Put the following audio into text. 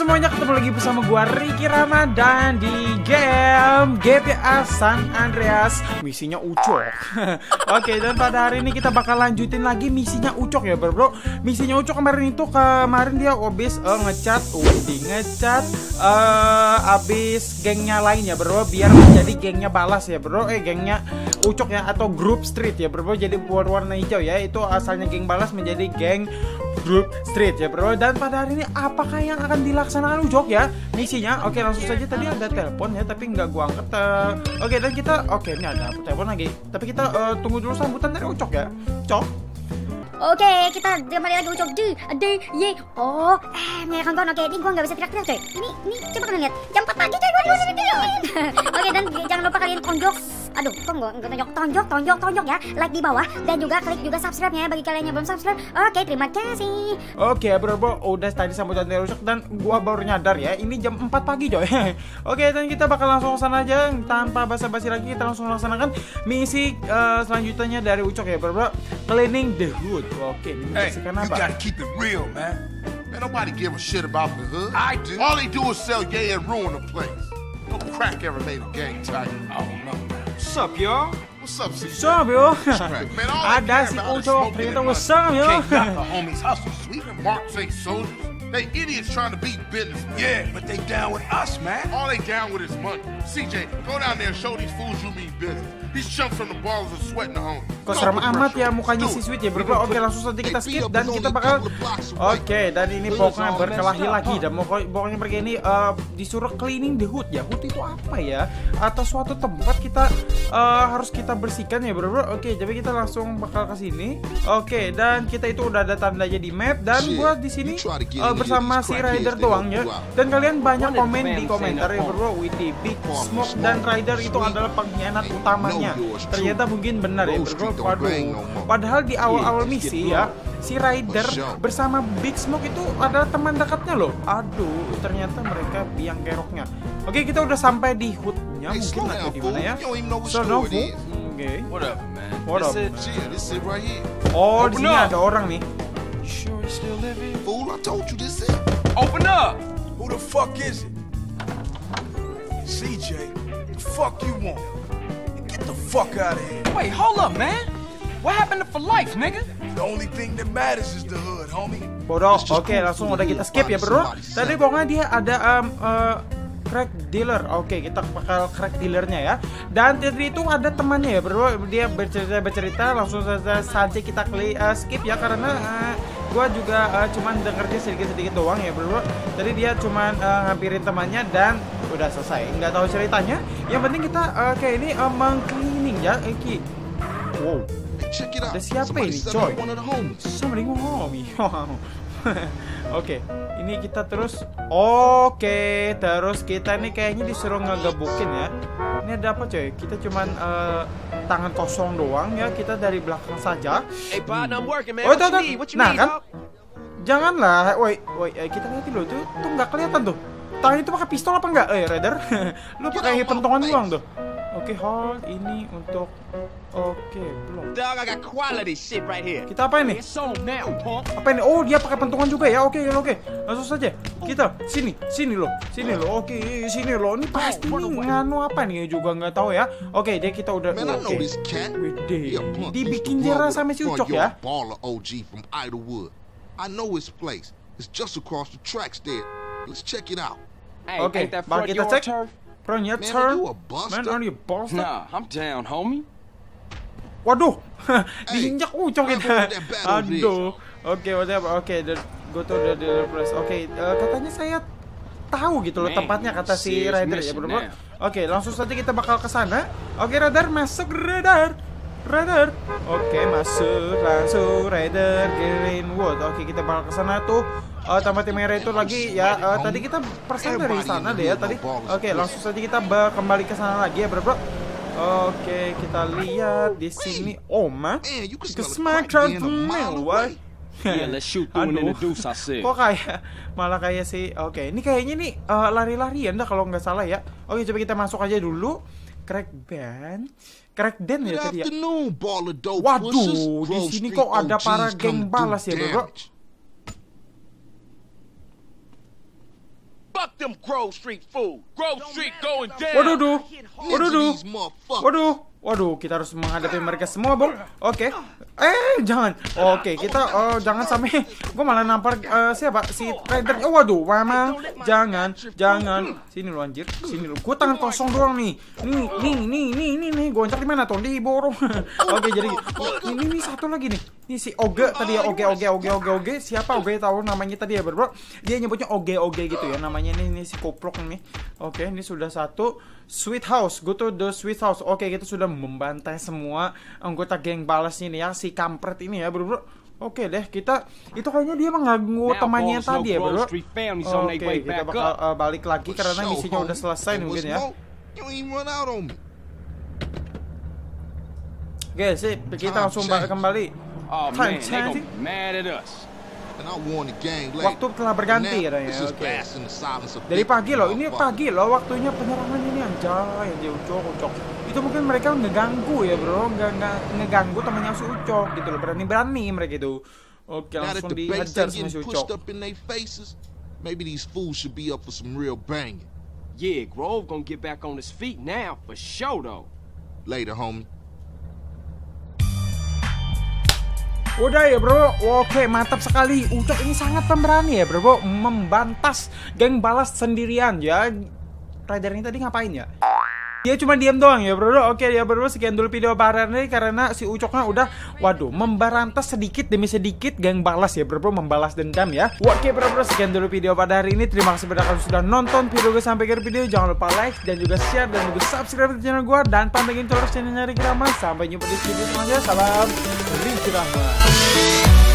semuanya, ketemu lagi bersama gua Ricky Ramadan di game GTA San Andreas misinya Ucok. Oke, dan pada hari ini kita bakal lanjutin lagi misinya Ucok ya bro. Misinya Ucok kemarin dia habis abis gengnya lainnya bro, biar menjadi gengnya balas ya bro. Gengnya Ucok ya, atau Group Street ya bro. Jadi warna hijau ya, itu asalnya geng balas menjadi geng Group Street ya bro. Dan pada hari ini apakah yang akan dilaksanakan Ucok ya misinya? Oke, langsung saja. Tadi ada telepon ya, tapi nggak gua angkat. Oke, dan kita ini ada telepon lagi. Tapi kita tunggu dulu sambutan dari Ucok ya. Cok. Oke, kita kembali lagi Ucok mereka kawan. Oke, ini gua nggak bisa teriak-teriak coy. Ini coba kalian lihat. Jam 4 pagi coy, gua harus tidurin. Oke, dan jangan lupa kalian tonjok. Aduh, kok nggak tonjok ya. Like di bawah dan juga klik juga subscribe-nya bagi kalian yang belum subscribe. Oke, terima kasih. Oke, bro, udah tadi sambutan dari Ucok dan gua baru nyadar ya, ini jam 4 pagi coy. Oke, dan kita bakal langsung sana aja tanpa basa-basi lagi. Kita langsung laksanakan misi selanjutnya dari Ucok ya, bro. Cleaning the hood. Oke, ini membersihkan apa? You gotta keep it real, man. Man, nobody give a shit about the hood. I do. All they do is sell gay and ruin the place. No crack ever made a gang tight. I don't know, man. What's up, y'all? What's up, CJ? What's up, yo? Man, all I Ada care si about is Ucok, smoking ternyata and what's money. up, yo? Can't knock the homies hustle, sweet. Marks ain't soldiers. They idiots trying to beat business. Yeah, but they down with us, man. All they down with is money. CJ, go down there and show these fools you mean business. These chumps from the balls are sweating the home. Kok serem amat ya mukanya si Sweet ya bro. Oke, langsung saja kita skip dan kita bakal dan ini pokoknya berkelahi lagi. Dan pokoknya mereka ini disuruh cleaning the hood ya. Hood itu apa ya? Atau suatu tempat kita harus kita bersihkan ya bro. Oke, jadi kita langsung bakal ke sini. Oke, dan kita itu udah ada tandanya di map. Dan gua di sini bersama si Rider doang ya. Dan kalian banyak komen di komentar ya bro, Witty, Big Smoke dan Rider itu adalah pengkhianat utamanya. Ternyata mungkin benar ya bro. Waduh, padahal di awal-awal misi ya, si Rider bersama Big Smoke itu adalah teman dekatnya loh. Aduh, ternyata mereka biang keroknya. Oke, kita udah sampai di hoodnya mungkin atau di mana ya? Sonovu. Oke. What up? Oh, di sini ada orang nih. Fool, I told you this is. Open up! Who the fuck is it? CJ, the fuck you want? Get the fuck out of here. Wait, hold up, man. What happened to for life, nigga? The only thing that matters is the hood, homie. Bodoh. Oke, langsung udah kita skip ya bro. Tadi pokoknya dia ada crack dealer. Oke, kita bakal crack dealernya ya. Dan tadi itu ada temannya ya bro. Dia bercerita langsung saja kita skip ya, karena gua juga cuman dengernya sedikit-sedikit doang ya bro. Tadi dia cuman ngampirin temannya dan udah selesai. Nggak tahu ceritanya. Yang penting kita kayak ini meng-cleaning ya. Wow. Ada siapa ini coy? Somebody homie. Oke, ini kita terus. Oke, terus kita nih kayaknya disuruh ngegebukin ya. Ini ada apa coy? Kita cuman tangan kosong doang ya. Kita dari belakang saja. Nah kan? Janganlah. Woi, kita lihat dulu tuh nggak kelihatan tuh. Tangan itu pakai pistol apa enggak? Rider. Lu pakai pentungan doang tuh. Oke, hold ini untuk belum. Kita apa ini? Apa ini? Oh, dia pakai pentungan juga ya. Oke. Langsung saja. Kita sini loh. Oke, sini loh. Ini pasti nganu apa nih juga nggak tahu ya. Oke, dia kita udah dibikin jerah sama si Ucok ya. I know his place. It's just across the tracks there. Let's check it out. Oke, mari kita cek. Front your turn. Man, are you a bastard? Nah, I'm down, homie. Waduh, diinjak Ucok kita. Aduh. Oke, whatever. Oke, go to the place. Oke, katanya saya tahu gitu loh tempatnya, kata si Rider ya bro. Oke, langsung saja kita bakal ke sana. Oke, Rider masuk. Rider. Oke, masuk langsung Rider Greenwood. Oke, kita bakal ke sana tuh. Tempat merah itu lagi ya. Tadi kita persen dari sana deh ya tadi. Oke, langsung saja kita kembali ke sana lagi ya bro. Oke, kita lihat di sini. Oh man, kita smackdown why? Kok malah kayak sih. Oke, ini kayaknya nih lari-larian dah kalau nggak salah ya. Oke, coba kita masuk aja dulu. Crack den ya tadi ya. Waduh, di sini kok ada para geng balas ya bro. them Grove Street fools. Grove Street going down. Waduh, kita harus menghadapi mereka semua, Bung. Oke. Jangan. Oke, kita jangan sampai gua malah nampar siapa? Si Raider. Oh, waduh, Mama. Jangan. Sini lu anjir. Sini lu. Gua tangan kosong doang nih. Nih. Gua di mana tuh? Di borong. Oke, jadi ini satu lagi nih. Ini si Oge tadi ya, Oge. Siapa Oge tahu namanya tadi ya, Bro? Dia nyebutnya Oge gitu ya namanya ini si koplok nih. Oke, ini sudah satu. Sweet House, go to the Sweet House. Oke, kita sudah membantai semua anggota geng balas ini ya, si kampret ini ya, Bro. Oke deh, kita itu kayaknya dia mengganggu temannya tadi ya, Bro. Oke, kita bakal balik lagi karena misinya udah selesai mungkin ya. Oke, sip, kita langsung kembali. Waktu telah berganti katanya. Oke. Dari pagi loh, ini pagi loh waktunya penyerangan ini anjay, Ucok. Itu mungkin mereka ngeganggu ya, Bro, ngeganggu temannya si Ucok gitu loh. Berani mereka itu. Oke, langsung dihajar sama si Ucok. Maybe these fools should be up for some real banging. Yeah, Grove gonna get back on his feet now for sure though. Later, homie. Udah ya, Bro. Oke, mantap sekali. Ucok ini sangat pemberani ya, Bro. Membantas geng balas sendirian ya. Raider ini tadi ngapain ya? Dia cuma diam doang ya, Bro. Oke ya, Bro. Sekian dulu video pada hari ini karena si Ucoknya udah memberantas sedikit demi sedikit geng balas ya, Bro. Membalas dendam ya. Oke, Bro. Sekian dulu video pada hari ini. Terima kasih pada kalian sudah nonton video gue sampai akhir video. Jangan lupa like dan juga share dan juga subscribe di channel gue dan pantengin terus channelnya Ricky Rahman. Sampai jumpa di video selanjutnya. Salam Ricky Rahman.